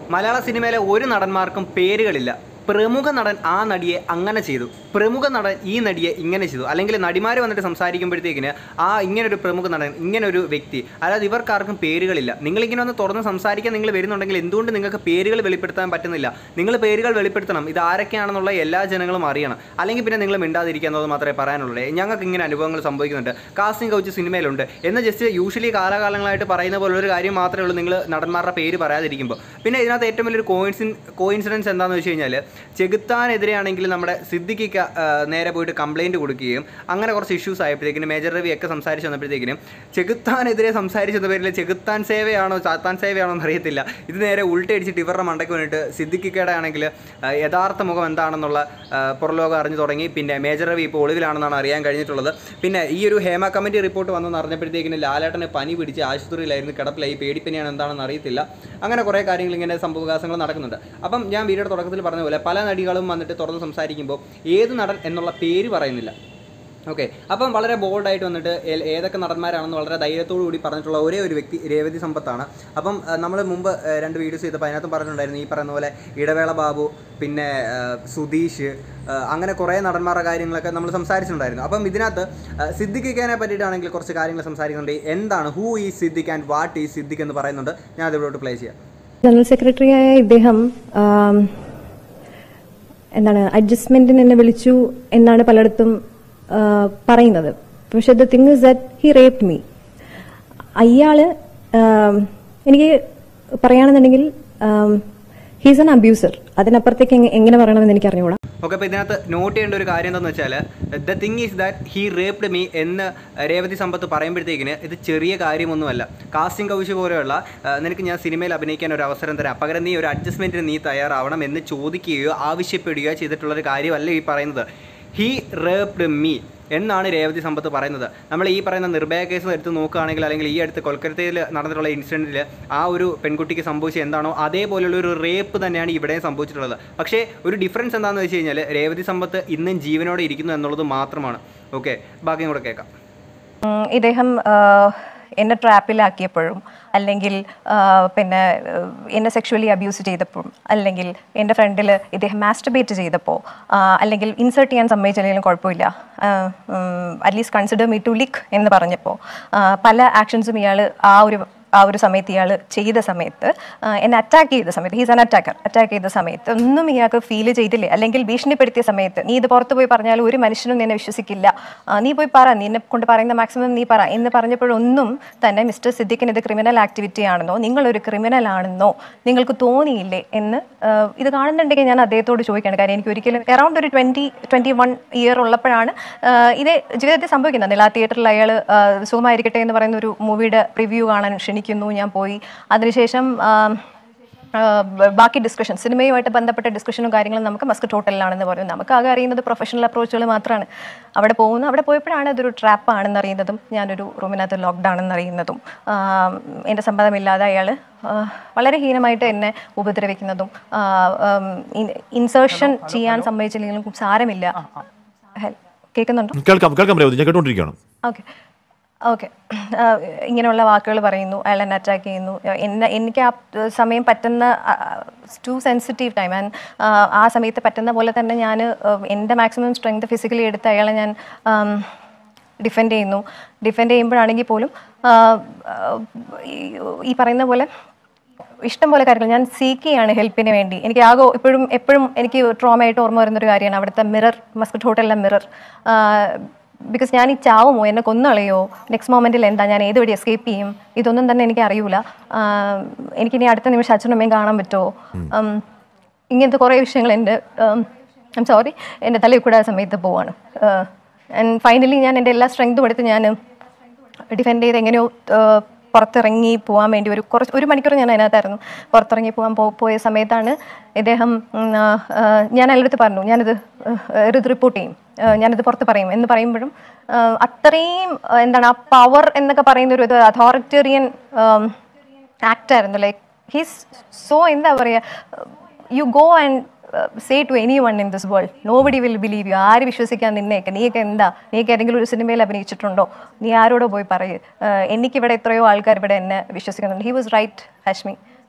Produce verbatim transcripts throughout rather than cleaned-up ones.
മലയാള സിനിമയിലെ ഒരു നടന്മാർക്കും പേരുകളില്ല. പ്രമുഖ നടൻ ആ നടിയെ അങ്ങനെ ചെയ്തു, പ്രമുഖ നടൻ ഈ നടിയെ ഇങ്ങനെ ചെയ്തു, അല്ലെങ്കിൽ നടിമാർ വന്നിട്ട് സംസാരിക്കുമ്പോഴത്തേക്കിന് ആ ഇങ്ങനൊരു പ്രമുഖ നടൻ, ഇങ്ങനൊരു വ്യക്തി, അതായത് ഇവർക്കാർക്കും പേരുകളില്ല. നിങ്ങളിങ്ങനെ ഒന്ന് തുറന്ന് സംസാരിക്കാൻ നിങ്ങൾ വരുന്നുണ്ടെങ്കിൽ എന്തുകൊണ്ട് നിങ്ങൾക്ക് പേരുകൾ വെളിപ്പെടുത്താൻ പറ്റുന്നില്ല? നിങ്ങൾ പേരുകൾ വെളിപ്പെടുത്തണം, ഇത് ആരൊക്കെയാണെന്നുള്ള എല്ലാ ജനങ്ങളും അറിയണം. അല്ലെങ്കിൽ പിന്നെ നിങ്ങൾ മിണ്ടാതിരിക്കുക എന്നത് മാത്രമേ പറയാനുള്ളൂ. ഞങ്ങൾക്ക് ഇങ്ങനെ അനുഭവങ്ങൾ സംഭവിക്കുന്നുണ്ട്, കാസ്റ്റിംഗ് കൗച്ച് സിനിമയിലുണ്ട് എന്ന് ജസ്റ്റ് യൂഷ്വലി കാലാകാലങ്ങളായിട്ട് പറയുന്ന പോലൊരു കാര്യം മാത്രമേ ഉള്ളൂ നിങ്ങൾ നടന്മാരുടെ പേര് പറയാതിരിക്കുമ്പോൾ. പിന്നെ ഇതിനകത്ത് ഏറ്റവും വലിയൊരു കോയിൻസിൻ കോയിൻസിഡൻസ് എന്താണെന്ന് വെച്ച് കഴിഞ്ഞാൽ, ചെകുത്താനെതിരെയാണെങ്കിൽ നമ്മുടെ സിദ്ദിഖിക്ക നേരെ പോയിട്ട് കംപ്ലയിൻറ്റ് കൊടുക്കുകയും അങ്ങനെ കുറച്ച് ഇഷ്യൂസ് ആയപ്പോഴത്തേക്കിനും മേജർ രവി ഒക്കെ സംസാരിച്ച് വന്നപ്പോഴത്തേക്കിനും ചെകുത്താനെതിരെ സംസാരിച്ചെന്ന പേരിൽ ചെകുത്താൻ സേവയാണോ ചാത്താൻ സേവയാണോ എന്നറിയത്തില്ല, ഇത് നേരെ ഉൾട്ടടിച്ചിട്ട് ഇവരുടെ മണ്ടയ്ക്ക് വേണ്ടിയിട്ട് സിദ്ദിഖിക്കയുടെ ആണെങ്കിൽ യഥാർത്ഥ മുഖം എന്താണെന്നുള്ള പുറലോകം അറിഞ്ഞു തുടങ്ങി. പിന്നെ മേജർ രവി ഇപ്പോൾ ഒളിവിലാണെന്നാണ് അറിയാൻ കഴിഞ്ഞിട്ടുള്ളത്. പിന്നെ ഈ ഒരു ഹേമ കമ്മിറ്റി റിപ്പോർട്ട് വന്നെന്ന് അറിഞ്ഞപ്പോഴത്തേക്കിനും ലാലേട്ടനെ പനി പിടിച്ച് ആശുപത്രിയിലായിരുന്നു, കിടപ്പിലായി, പേടിപ്പനിയാണ് എന്താണെന്ന് അറിയത്തില്ല. അങ്ങനെ കുറേ കാര്യങ്ങൾ ഇങ്ങനെ സംഭവവികാസങ്ങൾ നടക്കുന്നുണ്ട്. അപ്പം ഞാൻ വീഡിയോയുടെ തുടക്കത്തിൽ പറഞ്ഞ പോലെ പല നടികളും വന്നിട്ട് തുറന്ന് സംസാരിക്കുമ്പോൾ ഏത് നടൻ എന്നുള്ള പേര് പറയുന്നില്ല. ഓക്കെ, അപ്പം വളരെ ബോൾഡായിട്ട് വന്നിട്ട് ഏതൊക്കെ നടന്മാരാണെന്ന് വളരെ ധൈര്യത്തോടു കൂടി പറഞ്ഞിട്ടുള്ള ഒരേ ഒരു വ്യക്തി രേവതി സമ്പത്താണ്. അപ്പം നമ്മൾ മുമ്പ് രണ്ട് വീഡിയോസ് ചെയ്തപ്പോൾ അതിനകത്തും പറഞ്ഞിട്ടുണ്ടായിരുന്നു ഈ പറയുന്ന പോലെ ഇടവേള ബാബു, പിന്നെ സുധീഷ്, അങ്ങനെ കുറേ നടന്മാരുടെ കാര്യങ്ങളൊക്കെ നമ്മൾ സംസാരിച്ചിട്ടുണ്ടായിരുന്നു. അപ്പം ഇതിനകത്ത് സിദ്ദിഖിനെ പറ്റിയിട്ടാണെങ്കിൽ കുറച്ച് കാര്യങ്ങൾ സംസാരിക്കുന്നുണ്ട്. എന്താണ് ഹൂ ഈ സിദ്ദിഖ് ആൻഡ് വാട്ട് ഈ സിദ്ദിഖ് എന്ന് പറയുന്നുണ്ട്. ഞാൻ അതിലോട്ട് പ്ലേ ചെയ്യാം. ജനറൽ സെക്രട്ടറിയായ ഇദ്ദേഹം എന്താണ് അഡ്ജസ്റ്റ്മെന്റിന് എന്നെ വിളിച്ചു എന്നാണ് പലയിടത്തും പറയുന്നത്. പക്ഷെ the thing is that he raped me. അയാള് എനിക്ക് പറയുകയാണെന്നുണ്ടെങ്കിൽ ഹീസ് ആൻ അബ്യൂസർ. അതിനപ്പുറത്തേക്ക് എങ്ങനെ പറയണമെന്ന് എനിക്ക് അറിഞ്ഞുകൂടാ. ഓക്കെ, അപ്പോൾ ഇതിനകത്ത് നോട്ട് ചെയ്യേണ്ട ഒരു കാര്യം എന്താണെന്ന് വെച്ചാൽ, the thing is that he raped me എന്ന് രേവതി സമ്പത്ത് പറയുമ്പോഴത്തേക്കിന് ഇത് ചെറിയ കാര്യമൊന്നുമല്ല. കാസ്റ്റിംഗ് കൗച്ച് പോലെയുള്ള നിനക്ക് ഞാൻ സിനിമയിൽ അഭിനയിക്കാൻ ഒരു അവസരം തരാം, പകരം നീ ഒരു അഡ്ജസ്റ്റ്മെൻറ്റിന് നീ തയ്യാറാവണം എന്ന് ചോദിക്കുകയോ ആവശ്യപ്പെടുകയോ ചെയ്തിട്ടുള്ളൊരു കാര്യമല്ല ഈ പറയുന്നത്. ഹി റേപ്ഡ് മീ എന്നാണ് രേവതി സമ്പത്ത് പറയുന്നത്. നമ്മൾ ഈ പറയുന്ന നിർഭയ കേസ് എടുത്ത് നോക്കുകയാണെങ്കിൽ, അല്ലെങ്കിൽ ഈ അടുത്ത് കൊൽക്കത്തയിൽ നടന്നിട്ടുള്ള ഇൻസിഡൻറ്റിൽ ആ ഒരു പെൺകുട്ടിക്ക് സംഭവിച്ചത് എന്താണോ അതേപോലെയുള്ള ഒരു റേപ്പ് തന്നെയാണ് ഇവിടെയും സംഭവിച്ചിട്ടുള്ളത്. പക്ഷേ ഒരു ഡിഫറൻസ് എന്താണെന്ന് വെച്ച് കഴിഞ്ഞാൽ രേവതി സമ്പത്ത് ഇന്നും ജീവനോടെ ഇരിക്കുന്നു എന്നുള്ളത് മാത്രമാണ്. ഓക്കെ, ബാക്കിയും കൂടെ കേൾക്കാം. ഇദ്ദേഹം എന്നെ ട്രാപ്പിലാക്കിയപ്പോഴും, അല്ലെങ്കിൽ പിന്നെ എന്നെ സെക്ഷുവലി അബ്യൂസ് ചെയ്തപ്പോഴും, അല്ലെങ്കിൽ എൻ്റെ ഫ്രണ്ടിൽ ഇദ്ദേഹം മാസ്റ്റർബേറ്റ് ചെയ്തപ്പോൾ, അല്ലെങ്കിൽ ഇൻസേർട്ട് ചെയ്യാൻ സമ്മതിച്ചില്ലെങ്കിലും കുഴപ്പമില്ല, at least consider me to lick എന്ന് പറഞ്ഞപ്പോൾ, പല ആക്ഷൻസും ഇയാൾ ആ ഒരു ആ ഒരു സമയത്ത് ഇയാൾ ചെയ്ത സമയത്ത്, എന്നെ അറ്റാക്ക് ചെയ്ത സമയത്ത്, ഹീസ് ആൻ അറ്റാക്കർ, അറ്റാക്ക് ചെയ്ത സമയത്ത് ഒന്നും ഇയാൾക്ക് ഫീൽ ചെയ്തില്ലേ? അല്ലെങ്കിൽ ഭീഷണിപ്പെടുത്തിയ സമയത്ത്, നീ ഇത് പുറത്ത് പോയി പറഞ്ഞാൽ ഒരു മനുഷ്യനും നിന്നെ വിശ്വസിക്കില്ല, നീ പോയി പറ, നിന്നെ കൊണ്ട് പറയുന്ന മാക്സിമം നീ പറ എന്ന് പറഞ്ഞപ്പോഴൊന്നും തന്നെ മിസ്റ്റർ സിദ്ദിഖിന് ഇത് ക്രിമിനൽ ആക്ടിവിറ്റി ആണെന്നോ, നിങ്ങളൊരു ക്രിമിനൽ ആണെന്നോ നിങ്ങൾക്ക് തോന്നിയില്ലേ എന്ന് ഇത് കാണുന്നുണ്ടെങ്കിൽ ഞാൻ അദ്ദേഹത്തോട് ചോദിക്കുകയാണ്. കാര്യം എനിക്ക് ഒരിക്കലും അറൗണ്ട് ഒരു ട്വൻറ്റി ട്വൻറ്റി വൺ ഇയർ ഉള്ളപ്പോഴാണ് ഇത് ജീവിതത്തിൽ സംഭവിക്കുന്നത്. നില തിയേറ്ററിൽ അയാൾ സുഖമായിരിക്കട്ടെ എന്ന് പറയുന്ന ഒരു മൂവിയുടെ റിവ്യൂ കാണാൻ ക്ഷണിക്കുന്നു. ഞാൻ പോയി. അതിനുശേഷം ബാക്കി ഡിസ്കഷൻ, സിനിമയുമായിട്ട് ബന്ധപ്പെട്ട ഡിസ്കഷനും കാര്യങ്ങളും നമുക്ക് മസ്കറ്റ് ഹോട്ടലിലാണെന്ന് പറയും. നമുക്ക് ആകെ അറിയുന്നത് പ്രൊഫഷണൽ അപ്രോച്ചുകൾ മാത്രമാണ്. അവിടെ പോകുന്നു, അവിടെ പോയപ്പോഴാണ് അതൊരു ട്രാപ്പ് ആണെന്ന് അറിയുന്നതും, ഞാനൊരു റൂമിനകത്ത് ലോക്ക്ഡ് ആണെന്ന് അറിയുന്നതും, എൻ്റെ സമ്മതമില്ലാതെ അയാൾ വളരെ ഹീനമായിട്ട് എന്നെ ഉപദ്രവിക്കുന്നതും, ഇൻസേർഷൻ ചെയ്യാൻ സമ്മതിച്ചില്ലെങ്കിലും സാരമില്ല. കേൾക്കുന്നുണ്ടോ? ഓക്കെ ഓക്കെ ഇങ്ങനെയുള്ള വാക്കുകൾ പറയുന്നു, അയാൾ എന്നെ അറ്റാക്ക് ചെയ്യുന്നു. എന്നെ എനിക്ക് ആ സമയം പറ്റുന്ന ടു സെൻസിറ്റീവ് ടൈം, ആൻഡ് ആ സമയത്ത് പറ്റുന്ന പോലെ തന്നെ ഞാൻ എൻ്റെ മാക്സിമം സ്ട്രെങ്ത് ഫിസിക്കലി എടുത്ത് അയാളെ ഞാൻ ഡിഫെൻഡ് ചെയ്യുന്നു. ഡിഫെൻഡ് ചെയ്യുമ്പോഴാണെങ്കിൽ പോലും ഈ പറയുന്ന പോലെ ഇഷ്ടം പോലെ കാര്യങ്ങൾ ഞാൻ സീക്ക് ചെയ്യാണ് ഹെൽപ്പിന് വേണ്ടി. എനിക്ക് ആകെ എപ്പോഴും എപ്പോഴും എനിക്ക് ട്രോമയായിട്ട് ഓർമ്മ വരുന്നൊരു കാര്യമാണ് അവിടുത്തെ മിറർ, മസ്കറ്റ് ഹോട്ടലിലെ മിറർ. ബിക്കോസ് ഞാൻ ഈ ചാവുമോ, എന്നെ കൊന്നളയോ, നെക്സ്റ്റ് മൊമെൻറ്റിൽ എന്താ, ഞാൻ ഏത് വഴി എസ്കേപ്പ് ചെയ്യും, ഇതൊന്നും തന്നെ എനിക്ക് അറിയൂല. എനിക്കിനി അടുത്ത നിമിഷം അച്ഛനും അമ്മയും കാണാൻ പറ്റുമോ, ഇങ്ങനത്തെ കുറേ വിഷയങ്ങൾ എൻ്റെ ഐം സോറി എൻ്റെ തലയിൽ കൂടെ ആ സമയത്ത് പോവാണ്. ആൻഡ് ഫൈനലി ഞാൻ എൻ്റെ എല്ലാ സ്ട്രെങ്തും എടുത്ത് ഞാൻ ഡിഫെൻഡ് ചെയ്ത് എങ്ങനെയോ പുറത്തിറങ്ങി പോകാൻ വേണ്ടി ഒരു കുറച്ച് ഒരു മണിക്കൂർ ഞാൻ അതിനകത്തായിരുന്നു. പുറത്തിറങ്ങി പോകാൻ പോ പോയ സമയത്താണ് ഇദ്ദേഹം, ഞാൻ അയാളുടെ പറഞ്ഞു ഞാനിത് ഇത് റിപ്പോർട്ട് ചെയ്യും, ഞാനിത് പുറത്ത് പറയും എന്ന് പറയുമ്പോഴും അത്രയും എന്താണ് ആ പവർ എന്നൊക്കെ പറയുന്ന ഒരു അതോറിറ്റേറിയൻ ആക്ടായിരുന്നു. ലൈക്ക് ഹീസ് സോ എന്താ പറയുക, you go and say to anyone in this world, nobody will believe you. ആര് വിശ്വസിക്കാൻ നിന്നെയൊക്കെ, നീയൊക്കെ എന്താ, നീയൊക്കെ ഏതെങ്കിലും ഒരു സിനിമയിൽ അഭിനയിച്ചിട്ടുണ്ടോ, നീ ആരോടോ പോയി പറയ്, എനിക്കിവിടെ എത്രയോ ആൾക്കാർ ഇവിടെ എന്നെ വിശ്വസിക്കുന്നുണ്ട്. He was right Hashmi.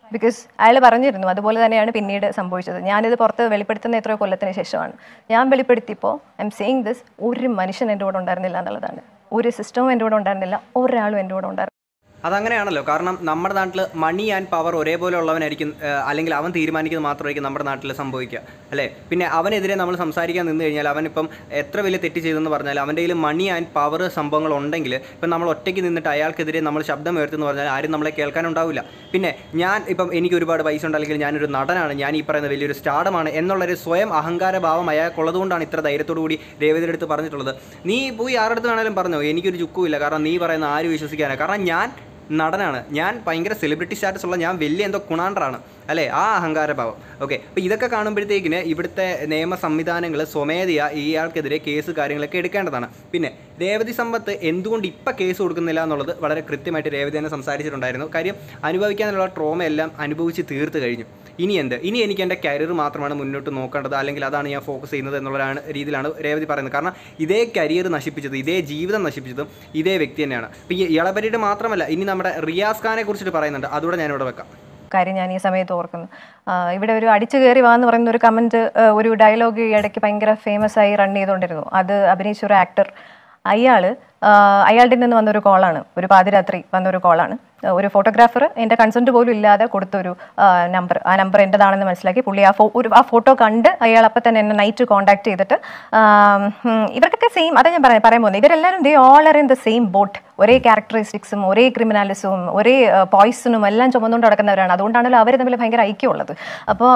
Because അയാൾ പറഞ്ഞിരുന്നു അതുപോലെ തന്നെയാണ് പിന്നീട് സംഭവിച്ചത്. ഞാനിത് പുറത്ത് വെളിപ്പെടുത്തുന്ന എത്രയോ കൊല്ലത്തിന് ശേഷമാണ്. ഞാൻ വെളിപ്പെടുത്തിയപ്പോൾ ഐ എം സേയിങ് ദിസ്, ഒരു മനുഷ്യൻ എൻ്റെ കൂടെ ഉണ്ടായിരുന്നില്ല എന്നുള്ളതാണ്. ഒരു സിസ്റ്റവും എൻ്റെ കൂടെ ഉണ്ടായിരുന്നില്ല, ഒരാളും എൻ്റെ കൂടെ ഉണ്ടായിരുന്നു. അതങ്ങനെയാണല്ലോ. കാരണം നമ്മുടെ നാട്ടിൽ മണി ആൻഡ് പവർ ഒരേപോലെ ഉള്ളവനായിരിക്കും, അല്ലെങ്കിൽ അവൻ തീരുമാനിക്കുന്നത് മാത്രമായിരിക്കും നമ്മുടെ നാട്ടിൽ സംഭവിക്കുക, അല്ലേ? പിന്നെ അവനെതിരെ നമ്മൾ സംസാരിക്കാൻ നിന്ന് കഴിഞ്ഞാൽ അവനിപ്പം എത്ര വലിയ തെറ്റ് ചെയ്തെന്ന് പറഞ്ഞാൽ അവൻ്റെ കയ്യിൽ മണി ആൻഡ് പവർ സംഭവങ്ങൾ ഉണ്ടെങ്കിൽ ഇപ്പം നമ്മൾ ഒറ്റയ്ക്ക് നിന്നിട്ട് അയാൾക്കെതിരെ നമ്മൾ ശബ്ദം ഉയർത്തുന്നു പറഞ്ഞാൽ ആരും നമ്മളെ കേൾക്കാനുണ്ടാവില്ല. പിന്നെ ഞാൻ ഇപ്പം എനിക്ക് ഒരുപാട് പൈസ ഉണ്ട്, അല്ലെങ്കിൽ ഞാനൊരു നടനാണ്, ഞാൻ ഈ പറയുന്ന വലിയൊരു സ്റ്റാർഡമാണ് എന്നുള്ളൊരു സ്വയം അഹങ്കാര ഭാവം അയാൾക്കുള്ളതുകൊണ്ടാണ് ഇത്ര ധൈര്യത്തോടു കൂടി രേവതിയുടെ അടുത്ത് പറഞ്ഞിട്ടുള്ളത്. നീ പോയി ആരുടെ അടുത്ത് വേണേലും പറഞ്ഞോ, എനിക്കൊരു ചുക്കുമില്ല, കാരണം നീ പറയുന്ന ആര് വിശ്വസിക്കാനാണ്? കാരണം ഞാൻ നടനാണ്, ഞാൻ ഭയങ്കര സെലിബ്രിറ്റി സ്റ്റാറ്റസ് ഉള്ള, ഞാൻ വലിയ എന്തോ കുണാണ്ടറാണ്, അല്ലേ? ആ അഹങ്കാരഭാവം. ഓക്കെ, അപ്പോൾ ഇതൊക്കെ കാണുമ്പോഴത്തേക്കിന് ഇവിടുത്തെ നിയമ സംവിധാനങ്ങൾ സ്വമേധയാ ഇയാൾക്കെതിരെ കേസ് കാര്യങ്ങളൊക്കെ എടുക്കേണ്ടതാണ്. പിന്നെ രേവതി സമ്പത്ത് എന്തുകൊണ്ട് ഇപ്പം കേസ് കൊടുക്കുന്നില്ല എന്നുള്ളത് വളരെ കൃത്യമായിട്ട് രേവതി തന്നെ സംസാരിച്ചിട്ടുണ്ടായിരുന്നു. കാര്യം അനുഭവിക്കാനുള്ള ട്രോമ എല്ലാം അനുഭവിച്ച് തീർത്ത് കഴിഞ്ഞു. ഇനി എന്ത്, ഇനി എനിക്ക് എൻ്റെ കരിയർ മാത്രമാണ് മുന്നോട്ട് നോക്കേണ്ടത്, അല്ലെങ്കിൽ അതാണ് ഞാൻ ഫോക്കസ് ചെയ്യുന്നത് എന്നുള്ളതാണ് രീതിയിലാണ് രേവതി പറയുന്നത്. കാരണം ഇതേ കരിയർ നശിപ്പിച്ചത്, ഇതേ ജീവിതം നശിപ്പിച്ചതും ഇതേ വ്യക്തി തന്നെയാണ്. അപ്പോൾ ഈ ഇളപരിയുടെ മാത്രമല്ല, ഇനി നമ്മുടെ റിയാസ് ഖാനെ കുറിച്ചിട്ട് പറയുന്നുണ്ട്, അതുകൂടെ ഞാനിവിടെ വെക്കാം. കാര്യം ഞാൻ ഈ സമയത്ത് ഓർക്കുന്നു, ഇവിടെ ഒരു അടിച്ചു കയറി വാന്ന് പറയുന്ന ഒരു കമൻറ്റ്, ഒരു ഡയലോഗ് ഈ ഇടയ്ക്ക് ഭയങ്കര ഫേമസ് ആയി റൺ ചെയ്തുകൊണ്ടിരുന്നു. അത് അഭിനയിച്ച ഒരു ആക്ടർ, അയാൾ അയാളുടെ നിന്ന് വന്നൊരു കോളാണ്, ഒരു പാതിരാത്രി വന്നൊരു കോളാണ്. ഒരു ഫോട്ടോഗ്രാഫർ എൻ്റെ കൺസെൻറ്റ് പോലും ഇല്ലാതെ കൊടുത്തൊരു നമ്പർ, ആ നമ്പർ എൻ്റെതാണെന്ന് മനസ്സിലാക്കി പുള്ളി ആ ഫോ ഒരു ആ ഫോട്ടോ കണ്ട് അയാൾ അപ്പം തന്നെ എന്നെ നൈറ്റ് കോൺടാക്ട് ചെയ്തിട്ട്, ഇവർക്കൊക്കെ സെയിം, അതാ ഞാൻ പറയാൻ പറയാൻ പോകുന്നത്, ഇവരെല്ലാവരും they all are in the same boat, ഒരേ ക്യാരക്ടറിസ്റ്റിക്സും ഒരേ ക്രിമിനാലിസവും ഒരേ പോയ്സണും എല്ലാം ചുമന്നുകൊണ്ട് നടക്കുന്നവരാണ്. അതുകൊണ്ടാണല്ലോ അവർ തമ്മിൽ ഭയങ്കര ഐക്യമുള്ളത്. അപ്പോൾ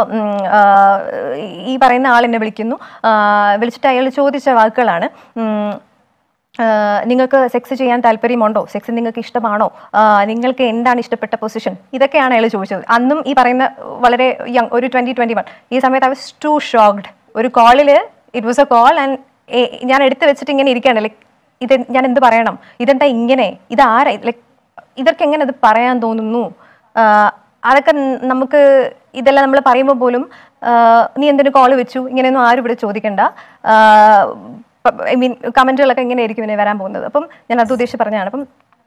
ഈ പറയുന്ന ആൾ എന്നെ വിളിക്കുന്നു, വിളിച്ചിട്ട് അയാൾ ചോദിച്ച വാക്കുകളാണ്, നിങ്ങൾക്ക് സെക്സ് ചെയ്യാൻ താല്പര്യമുണ്ടോ, സെക്സ് നിങ്ങൾക്ക് ഇഷ്ടമാണോ, നിങ്ങൾക്ക് എന്താണ് ഇഷ്ടപ്പെട്ട പൊസിഷൻ, ഇതൊക്കെയാണ് അയാൾ ചോദിച്ചത്. അന്നും ഈ പറയുന്ന വളരെ യങ്, ഒരു ട്വൻറ്റി ട്വൻറ്റി വൺ ഈ സമയത്ത് ഐ വാസ് ടു ഷോക്ക്ഡ്. ഒരു കോളിൽ it was a call and ഞാൻ എടുത്ത് വെച്ചിട്ട് ഇങ്ങനെ ഇരിക്കുകയാണ്, ലൈക്ക് ഇത് ഞാൻ എന്ത് പറയണം, ഇതെന്താ ഇങ്ങനെ, ഇതാരാ, ലൈക്ക് ഇതൊക്കെ എങ്ങനെ അത് പറയാൻ തോന്നുന്നു, അതൊക്കെ നമുക്ക് ഇതെല്ലാം നമ്മൾ പറയുമ്പോൾ പോലും നീ എന്തിനു കോൾ വെച്ചു, ഇങ്ങനെയൊന്നും ആരും ഇവിടെ ചോദിക്കണ്ട, ഐ മീൻ കമൻറ്റുകളൊക്കെ ഇങ്ങനെ ആയിരിക്കും ഇനി വരാൻ പോകുന്നത്. അപ്പം ഞാൻ അത് ഉദ്ദേശിച്ച് പറഞ്ഞതാണ്. അപ്പം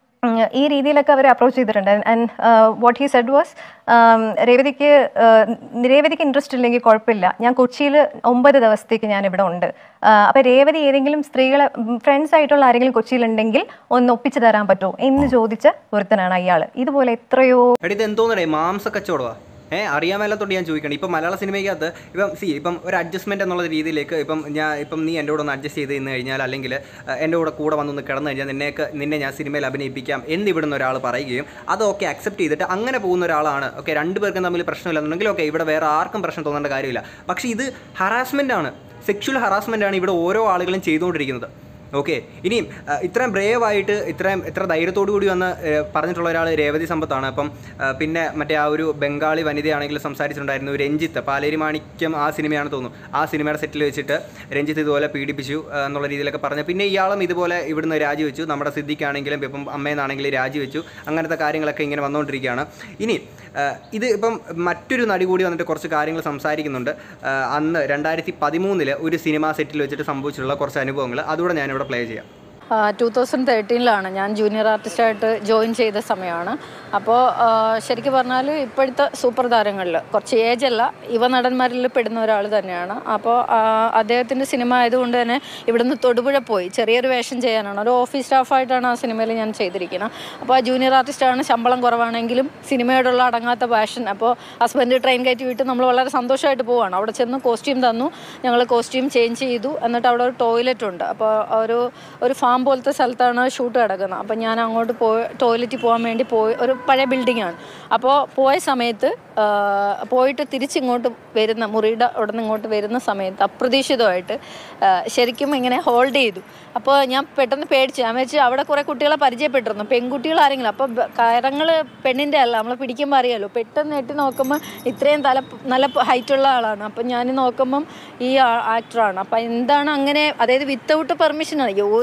ഈ രീതിയിലൊക്കെ അവർ അപ്രോച്ച് ചെയ്തിട്ടുണ്ട്. And what he said was, രേവതിക്ക് രേവതിക്ക് ഇൻട്രസ്റ്റ് ഇല്ലെങ്കിൽ കുഴപ്പമില്ല, ഞാൻ കൊച്ചിയിൽ ഒമ്പത് ദിവസത്തേക്ക് ഞാൻ ഇവിടെ ഉണ്ട്, അപ്പോൾ രേവതി ഏതെങ്കിലും സ്ത്രീകളെ ഫ്രണ്ട്സ് ആയിട്ടുള്ള ആരെങ്കിലും കൊച്ചിയിലുണ്ടെങ്കിൽ ഒന്ന് ഒപ്പിച്ച് തരാൻ പറ്റുമോ എന്ന് ചോദിച്ച ഒരുത്തനാണ് അയാൾ. ഇതുപോലെ എത്രയോ എന്തോന്നേ മാംസ കച്ചവടമാ ഏഹ് അറിയാൻ മേലത്തോട്ട് ഞാൻ ചോദിക്കണം. ഇപ്പം മലയാള സിനിമയ്ക്കകത്ത് ഇപ്പം സി ഇപ്പം ഒരു അഡ്ജസ്റ്റ്മെൻറ്റ് എന്നുള്ള രീതിയിലേക്ക് ഇപ്പം ഞാൻ ഇപ്പം നീ എൻ്റെ കൂടെ ഒന്ന് അഡ്ജസ്റ്റ് ചെയ്ത് നിന്ന് കഴിഞ്ഞാൽ, അല്ലെങ്കിൽ എൻ്റെ കൂടെ കൂടെ വന്നൊന്ന് കിടന്നു കഴിഞ്ഞാൽ നിന്നേക്ക് നിന്നെ ഞാൻ സിനിമയിൽ അഭിനയിപ്പിക്കാം എന്നിവിടുന്ന ഒരാൾ പറയുകയും അതൊക്കെ അക്സെപ്റ്റ് ചെയ്തിട്ട് അങ്ങനെ പോകുന്ന ഒരാളാണ്. ഓക്കെ, രണ്ടുപേർക്കും തമ്മിൽ പ്രശ്നമില്ലെന്നുണ്ടെങ്കിൽ ഓക്കെ, ഇവിടെ വേറെ ആർക്കും പ്രശ്നം തോന്നേണ്ട കാര്യമില്ല. പക്ഷേ ഇത് ഹറാസ്മെൻ്റ് ആണ്, സെക്ഷൽ ഹറാസ്മെൻ്റ് ആണ് ഇവിടെ ഓരോ ആളുകളും ചെയ്തുകൊണ്ടിരിക്കുന്നത്. ഓക്കെ, ഇനിയും ഇത്രയും ബ്രേവായിട്ട് ഇത്രയും ഇത്ര ധൈര്യത്തോടു കൂടി വന്ന് പറഞ്ഞിട്ടുള്ള ഒരാൾ രേവതി സമ്പത്താണ്. അപ്പം പിന്നെ മറ്റേ ആ ഒരു ബംഗാളി വനിതയാണെങ്കിൽ സംസാരിച്ചിട്ടുണ്ടായിരുന്നു, രഞ്ജിത്ത് പാലേരി മാണിക്യം ആ സിനിമയാണ് തോന്നുന്നു, ആ സിനിമയുടെ സെറ്റിൽ വെച്ചിട്ട് രഞ്ജിത്ത് ഇതുപോലെ പീഡിപ്പിച്ചു എന്നുള്ള രീതിയിലൊക്കെ പറഞ്ഞു. പിന്നെ ഇയാളും ഇതുപോലെ ഇവിടുന്ന് രാജിവെച്ചു, നമ്മുടെ സിദ്ദിഖാണെങ്കിലും ഇപ്പം അമ്മയെന്നാണെങ്കിലും രാജിവെച്ചു. അങ്ങനത്തെ കാര്യങ്ങളൊക്കെ ഇങ്ങനെ വന്നുകൊണ്ടിരിക്കുകയാണ്. ഇനി ഇത് ഇപ്പം മറ്റൊരു നടി കൂടി വന്നിട്ട് കുറച്ച് കാര്യങ്ങൾ സംസാരിക്കുന്നുണ്ട്. അന്ന് രണ്ടായിരത്തി പതിമൂന്നില് ഒരു സിനിമാ സെറ്റിൽ വെച്ചിട്ട് സംഭവിച്ചിട്ടുള്ള കുറച്ച് അനുഭവങ്ങൾ, അതുകൂടെ ഞാനിവിടെ പ്ലേ ചെയ്യാം. ടു തൗസൻഡ് തേർട്ടീനിലാണ് ഞാൻ ജൂനിയർ ആർട്ടിസ്റ്റായിട്ട് ജോയിൻ ചെയ്ത സമയമാണ്. അപ്പോൾ ശരിക്കും പറഞ്ഞാൽ ഇപ്പോഴത്തെ സൂപ്പർ താരങ്ങളിൽ കുറച്ച് ഏജല്ല, യുവ നടന്മാരിൽ പെടുന്ന ഒരാൾ തന്നെയാണ്. അപ്പോൾ അദ്ദേഹത്തിൻ്റെ സിനിമ ആയതുകൊണ്ട് തന്നെ ഇവിടുന്ന് തൊടുപുഴ പോയി ചെറിയൊരു വേഷം ചെയ്യാനാണ്, ഒരു ഓഫീസ് സ്റ്റാഫായിട്ടാണ് ആ സിനിമയിൽ ഞാൻ ചെയ്തിരിക്കുന്നത്. അപ്പോൾ ആ ജൂനിയർ ആർട്ടിസ്റ്റാണ്, ശമ്പളം കുറവാണെങ്കിലും സിനിമയോടുള്ള അടങ്ങാത്ത പാഷൻ. അപ്പോൾ ഹസ്ബൻഡ് ട്രെയിൻ കയറ്റി വിട്ട് നമ്മൾ വളരെ സന്തോഷമായിട്ട് പോവുകയാണ്. അവിടെ ചെന്ന് കോസ്റ്റ്യൂം തന്നു, ഞങ്ങൾ കോസ്റ്റ്യൂം ചേഞ്ച് ചെയ്തു. എന്നിട്ട് അവിടെ ഒരു ടോയ്ലറ്റ് ഉണ്ട്. അപ്പോൾ ഒരു ഒരു ഫാം പോലത്തെ സ്ഥലത്താണ് ഷൂട്ട് കിടക്കുന്നത്. അപ്പോൾ ഞാൻ അങ്ങോട്ട് പോയി ടോയ്ലറ്റിൽ പോകാൻ വേണ്ടി പോയി, ഒരു പഴയ ബിൽഡിങ്ങാണ്. അപ്പോൾ പോയ സമയത്ത് പോയിട്ട് തിരിച്ചിങ്ങോട്ട് വരുന്ന മുറിയുടെ അവിടെ നിന്ന് ഇങ്ങോട്ട് വരുന്ന സമയത്ത് അപ്രതീക്ഷിതമായിട്ട് ശരിക്കും ഇങ്ങനെ ഹോൾഡ് ചെയ്തു. അപ്പോൾ ഞാൻ പെട്ടെന്ന് പേടിച്ചു. ഞാൻ വെച്ച് അവിടെ കുറേ കുട്ടികളെ പരിചയപ്പെട്ടിരുന്നു, പെൺകുട്ടികൾ ആരെങ്കിലും. അപ്പോൾ കരങ്ങൾ പെണ്ണിൻ്റെ അല്ല, നമ്മൾ പിടിക്കുമ്പോൾ അറിയാമല്ലോ. പെട്ടെന്ന് എട്ടി നോക്കുമ്പോൾ ഇത്രയും തല നല്ല ഹൈറ്റുള്ള ആളാണ്. അപ്പം ഞാൻ നോക്കുമ്പം ഈ ആക്ടറാണ്. അപ്പം എന്താണ് അങ്ങനെ, അതായത് വിത്തൗട്ട് പെർമിഷനാണ്, ഒരു ഹിൻഡും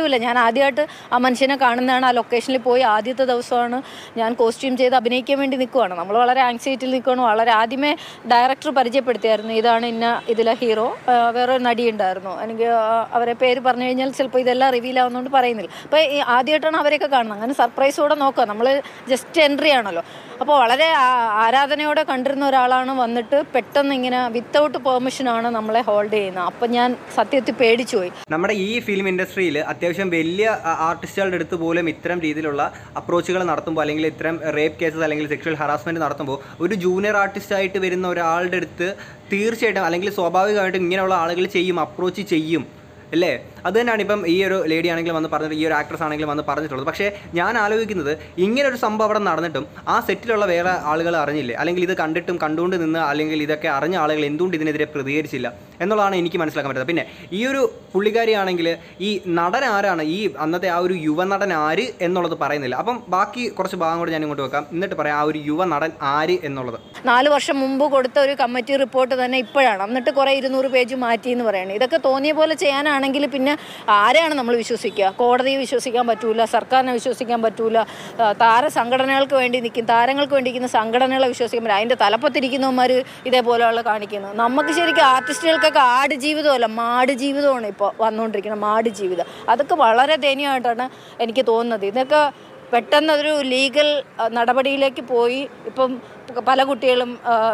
പരിചയമില്ല. ഞാൻ ആദ്യമായിട്ട് ആ മനുഷ്യനെ കാണുന്നതാണ്. ആ ലൊക്കേഷനിൽ പോയി ആദ്യത്തെ ദിവസമാണ് ഞാൻ കോസ്റ്റ്യൂം ചെയ്ത് അഭിനയിക്കാൻ വേണ്ടി നിൽക്കുവാണ്. നമ്മൾ വളരെ ആങ്സൈറ്റിയിൽ നിൽക്കുകയാണ്. വളരെ ആദ്യമേ ഡയറക്ടർ പരിചയപ്പെടുത്തിയായിരുന്നു, ഇതാണ് ഇന്ന ഇതിലെ ഹീറോ. വേറൊരു നടി ഉണ്ടായിരുന്നു, എനിക്ക് അവരെ പേര് പറഞ്ഞു കഴിഞ്ഞാൽ ചിലപ്പോൾ ഇതെല്ലാം റിവീൽ ആവുന്നതുകൊണ്ട് പറയുന്നില്ല. അപ്പോൾ ഈ ആദ്യമായിട്ടാണ് അവരെയൊക്കെ കാണുന്നത്. അങ്ങനെ സർപ്രൈസോടെ നോക്കുക, നമ്മൾ ജസ്റ്റ് എൻട്രി ആണല്ലോ. അപ്പോൾ വളരെ ആരാധനയോടെ കണ്ടിരുന്ന ഒരാളാണ് വന്നിട്ട് പെട്ടെന്ന് ഇങ്ങനെ വിത്തൗട്ട് പെർമിഷനാണ് നമ്മളെ ഹോൾഡ് ചെയ്യുന്നത്. അപ്പം ഞാൻ സത്യത്തിൽ പേടിച്ചു പോയി. നമ്മുടെ ഈ ഫിലിം ഇൻഡസ്ട്രിയിൽ അത്യാവശ്യം വലിയ ആർട്ടിസ്റ്റുകളുടെ അടുത്ത് പോലും ഇത്തരം രീതിയിലുള്ള അപ്രോച്ചുകൾ നടത്തുമ്പോൾ, അല്ലെങ്കിൽ ഇത്തരം റേപ്പ് കേസസ് അല്ലെങ്കിൽ സെക്ഷൽ ഹറാസ്മെൻറ്റ് നടത്തുമ്പോൾ, ഒരു ജൂനിയർ ആർട്ടിസ്റ്റായിട്ട് വരുന്ന ഒരാളുടെ അടുത്ത് തീർച്ചയായിട്ടും അല്ലെങ്കിൽ സ്വാഭാവികമായിട്ടും ഇങ്ങനെയുള്ള ആളുകൾ ചെയ്യും, അപ്രോച്ച് ചെയ്യും അല്ലേ? അത് തന്നെയാണ് ഇപ്പം ഈ ഒരു ലേഡി ആണെങ്കിലും വന്ന് പറഞ്ഞിട്ട്, ഈ ഒരു ആക്ട്രസ് ആണെങ്കിലും വന്ന് പറഞ്ഞിട്ടുള്ളത്. പക്ഷേ ഞാൻ ആലോചിക്കുന്നത്, ഇങ്ങനൊരു സംഭവം അവിടെ നടന്നിട്ടും ആ സെറ്റിലുള്ള വേറെ ആളുകൾ അറിഞ്ഞില്ലേ, അല്ലെങ്കിൽ ഇത് കണ്ടിട്ടും കണ്ടുകൊണ്ട് നിന്ന് അല്ലെങ്കിൽ ഇതൊക്കെ അറിഞ്ഞ ആളുകൾ എന്തുകൊണ്ട് ഇതിനെതിരെ പ്രതികരിച്ചില്ല എന്നുള്ളതാണ് എനിക്ക് മനസ്സിലാക്കാൻ പറ്റുന്നത്. പിന്നെ ഈ ഒരു പുള്ളിക്കാരിയാണെങ്കിൽ ഈ നടൻ ആരാണ്, ഈ അന്നത്തെ ആ ഒരു യുവനടൻ ആര് എന്നുള്ളത് പറയുന്നില്ല. അപ്പം ബാക്കി കുറച്ച് ഭാഗം കൂടെ ഞാൻ ഇങ്ങോട്ട് വെക്കാം, എന്നിട്ട് പറയാം ആ ഒരു യുവനടൻ ആര് എന്നുള്ളത്. നാല് വർഷം മുമ്പ് കൊടുത്ത ഒരു കമ്മിറ്റി റിപ്പോർട്ട് തന്നെ ഇപ്പോഴാണ്, എന്നിട്ട് കുറേ ഇരുന്നൂറ് പേജ് മാറ്റി എന്ന് പറയുന്നത്. ഇതൊക്കെ തോന്നിയ പോലെ ചെയ്യാനാണെങ്കിൽ പിന്നെ ആരെയാണ് നമ്മൾ വിശ്വസിക്കുക? കോടതിയെ വിശ്വസിക്കാൻ പറ്റൂല, സർക്കാരിനെ വിശ്വസിക്കാൻ പറ്റൂല, താര സംഘടനകൾക്ക് വേണ്ടി നിൽക്കും, താരങ്ങൾക്ക് വേണ്ടി നിൽക്കുന്ന സംഘടനകളെ വിശ്വസിക്കാൻ പറ്റില്ല. അതിൻ്റെ തലപ്പത്തിരിക്കുന്നവന്മാർ ഇതേപോലെയുള്ള കാണിക്കുന്നത്. നമുക്ക് ശരിക്കും ആർട്ടിസ്റ്റുകൾക്കൊക്കെ ആട് ജീവിതമല്ല, മാട് ജീവിതമാണ് ഇപ്പോൾ വന്നുകൊണ്ടിരിക്കുന്നത്, മാട് ജീവിതം. അതൊക്കെ വളരെ ദയനീയമായിട്ടാണ് എനിക്ക് തോന്നുന്നത്. ഇതൊക്കെ പെട്ടെന്നൊരു ലീഗൽ നടപടിയിലേക്ക് പോയി. ഇപ്പം പല കുട്ടികളും,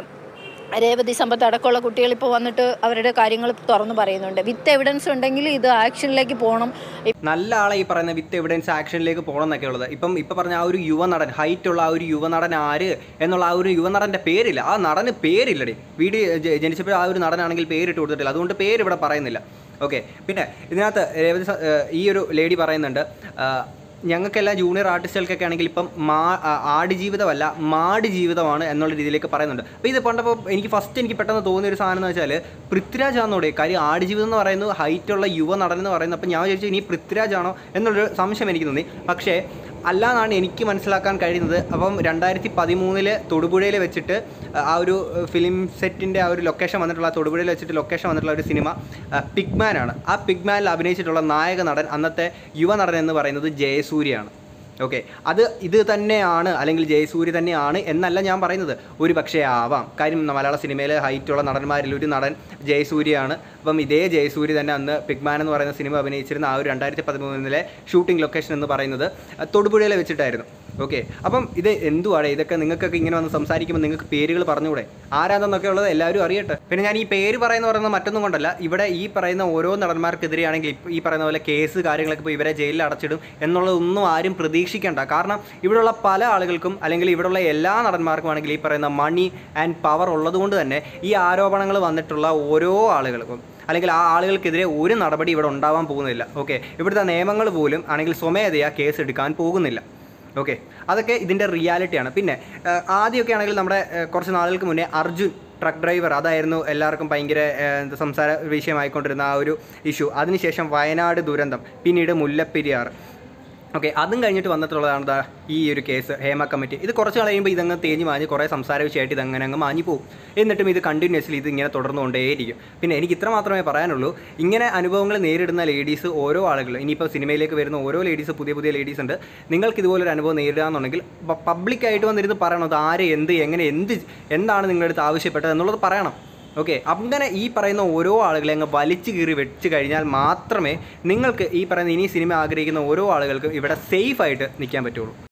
രേവതി സമ്പത്ത് അടക്കമുള്ള കുട്ടികൾ ഇപ്പോൾ വന്നിട്ട് അവരുടെ കാര്യങ്ങൾ തുറന്നു പറയുന്നുണ്ട്. വിത്ത് എവിഡൻസ് ഉണ്ടെങ്കിൽ ഇത് ആക്ഷനിലേക്ക് പോകണം. നല്ല ആളെ ഈ പറയുന്ന വിത്ത് എവിഡൻസ് ആക്ഷനിലേക്ക് പോകണം എന്നൊക്കെ ഉള്ളത്. ഇപ്പം ഇപ്പം പറഞ്ഞ ആ ഒരു യുവനടൻ, ഹൈറ്റുള്ള ആ ഒരു യുവനടൻ ആര് എന്നുള്ള ആ ഒരു യുവനടൻ്റെ പേരില്ല, ആ നടന് പേരില്ലടി. വീഡിയോ ജനിച്ചപ്പോൾ ആ ഒരു നടനാണെങ്കിൽ പേരിട്ട് കൊടുത്തിട്ടില്ല, അതുകൊണ്ട് പേര് ഇവിടെ പറയുന്നില്ല. ഓക്കെ. പിന്നെ ഇതിനകത്ത് രേവതി ഈ ഒരു ലേഡി പറയുന്നുണ്ട്, ഞങ്ങൾക്കെല്ലാം ജൂനിയർ ആർട്ടിസ്റ്റുകൾക്കൊക്കെ ആണെങ്കിൽ ഇപ്പം മാ ആട് ജീവിതമല്ല മാട് ജീവിതമാണ് എന്നുള്ള രീതിയിലേക്ക് പറയുന്നുണ്ട്. അപ്പോൾ ഇത് പണ്ടപ്പോൾ എനിക്ക് ഫസ്റ്റ് എനിക്ക് പെട്ടെന്ന് തോന്നിയൊരു സാധനം എന്ന് വെച്ചാൽ പൃഥ്വിരാജ് ആണെന്നോടെ. കാര്യം ആട് ജീവിതം എന്ന് പറയുന്നത് ഹൈറ്റുള്ള യുവ നടൻ എന്ന് പറയുന്നത്. അപ്പോൾ ഞാൻ വിചാരിച്ചു ഇനി പൃഥ്വിരാജ് ആണോ എന്നുള്ളൊരു സംശയം എനിക്ക് തോന്നി. പക്ഷേ അല്ലാന്നാണ് എനിക്ക് മനസ്സിലാക്കാൻ കഴിയുന്നത്. അപ്പം രണ്ടായിരത്തി പതിമൂന്നില് തൊടുപുഴയിൽ വെച്ചിട്ട് ആ ഒരു ഫിലിം സെറ്റിൻ്റെ ആ ഒരു ലൊക്കേഷൻ വന്നിട്ടുള്ള, തൊടുപുഴയിൽ വെച്ചിട്ട് ലൊക്കേഷൻ വന്നിട്ടുള്ള ഒരു സിനിമ പിഗ്മാനാണ്. ആ പിഗ്മാനിൽ അഭിനയിച്ചിട്ടുള്ള നായക നടൻ, അന്നത്തെ യുവനടൻ എന്ന് പറയുന്നത് ജയസൂര്യയാണ്. ഓക്കെ. അത് ഇത് തന്നെയാണ് അല്ലെങ്കിൽ ജയസൂര്യ തന്നെയാണ് എന്നല്ല ഞാൻ പറയുന്നത്, ഒരു പക്ഷേ ആവാം. കാര്യം മലയാള സിനിമയിലെ ഹൈറ്റുള്ള നടന്മാരിൽ ഒരു നടൻ ജയസൂര്യയാണ്. അപ്പം ഇതേ ജയസൂര്യ തന്നെ അന്ന് പിഗ്മാൻ എന്ന് പറയുന്ന സിനിമ അഭിനയിച്ചിരുന്ന ആ ഒരു രണ്ടായിരത്തി പതിമൂന്നിലെ ഷൂട്ടിംഗ് ലൊക്കേഷൻ എന്ന് പറയുന്നത് തൊടുപുഴയിൽ വെച്ചിട്ടായിരുന്നു. ഓക്കെ. അപ്പം ഇത് എന്തുവാണ് ഇതൊക്കെ? നിങ്ങൾക്കൊക്കെ ഇങ്ങനെ വന്ന് സംസാരിക്കുമ്പോൾ നിങ്ങൾക്ക് പേരുകൾ പറഞ്ഞുകൂടെ? ആരാണെന്നൊക്കെ ഉള്ളത് എല്ലാവരും അറിയട്ടെ. പിന്നെ ഞാൻ ഈ പേര് പറയുന്ന പറയുന്നത് മറ്റൊന്നും കൊണ്ടല്ല, ഇവിടെ ഈ പറയുന്ന ഓരോ നടന്മാർക്കെതിരെയാണെങ്കിൽ ഈ പറയുന്ന പോലെ കേസ് കാര്യങ്ങളൊക്കെ ഇപ്പോൾ ഇവരെ ജയിലിൽ അടച്ചിടും എന്നുള്ളതൊന്നും ആരും പ്രതീക്ഷിക്കേണ്ട. കാരണം ഇവിടെയുള്ള പല ആളുകൾക്കും അല്ലെങ്കിൽ ഇവിടെയുള്ള എല്ലാ നടന്മാർക്കും ആണെങ്കിൽ ഈ പറയുന്ന മണി ആൻഡ് പവർ ഉള്ളതുകൊണ്ട് തന്നെ ഈ ആരോപണങ്ങൾ വന്നിട്ടുള്ള ഓരോ ആളുകൾക്കും അല്ലെങ്കിൽ ആ ആളുകൾക്കെതിരെ ഒരു നടപടി ഇവിടെ ഉണ്ടാവാൻ പോകുന്നില്ല. ഓക്കെ. ഇവിടുത്തെ നിയമങ്ങൾ പോലും ആണെങ്കിൽ സ്വമേധയാ കേസ് എടുക്കാൻ പോകുന്നില്ല. ഓക്കെ. അതൊക്കെ ഇതിൻ്റെ റിയാലിറ്റിയാണ്. പിന്നെ ആദ്യമൊക്കെ ആണെങ്കിൽ നമ്മുടെ കുറച്ച് നാളുകൾക്ക് മുന്നേ അർജുൻ ട്രക്ക് ഡ്രൈവർ, അതായിരുന്നു എല്ലാവർക്കും ഭയങ്കര സംസാര വിഷയമായിക്കൊണ്ടിരുന്ന ആ ഒരു ഇഷ്യൂ. അതിനുശേഷം വയനാട് ദുരന്തം, പിന്നീട് മുല്ലപ്പെരിയാർ. ഓക്കെ. അതും കഴിഞ്ഞിട്ട് വന്നിട്ടുള്ളതാണ് ഈ ഒരു കേസ്, ഹേമ കമ്മിറ്റി. ഇത് കുറച്ച് കഴിയുമ്പോൾ ഇതങ്ങ് തേഞ്ഞ് മാഞ്ഞ് കുറേ സംസാര വിഷയമായിട്ട് ഇതങ്ങനെ അങ്ങ് മാഞ്ഞു പോകും. എന്നിട്ടും ഇത് കണ്ടിന്യൂസ്ലി ഇത് ഇങ്ങനെ തുടർന്നുകൊണ്ടേയിരിക്കും. പിന്നെ എനിക്ക് ഇത്ര മാത്രമേ പറയാനുള്ളൂ, ഇങ്ങനെ അനുഭവങ്ങൾ നേരിടുന്ന ലേഡീസ് ഓരോ ആളുകൾ, ഇനിയിപ്പോൾ സിനിമയിലേക്ക് വരുന്ന ഓരോ ലേഡീസ്, പുതിയ പുതിയ ലേഡീസ് ഉണ്ട്. നിങ്ങൾക്ക് ഇതുപോലൊരു അനുഭവം നേരിടുകയാണെന്നുണ്ടെങ്കിൽ പബ്ലിക്കായിട്ട് വന്നിരുന്ന് പറയണം, ആര് എന്ത് എങ്ങനെ എന്ത് എന്താണ് നിങ്ങളുടെ അടുത്ത് ആവശ്യപ്പെട്ടത് എന്നുള്ളത് പറയണം. ഓക്കെ. അങ്ങനെ ഈ പറയുന്ന ഓരോ ആളുകളെ അങ്ങ് വലിച്ചു കീറി വെച്ച് കഴിഞ്ഞാൽ മാത്രമേ നിങ്ങൾക്ക് ഈ പറയുന്ന ഇനി സിനിമ ആഗ്രഹിക്കുന്ന ഓരോ ആളുകൾക്കും ഇവിടെ സേഫായിട്ട് നിൽക്കാൻ പറ്റുള്ളൂ.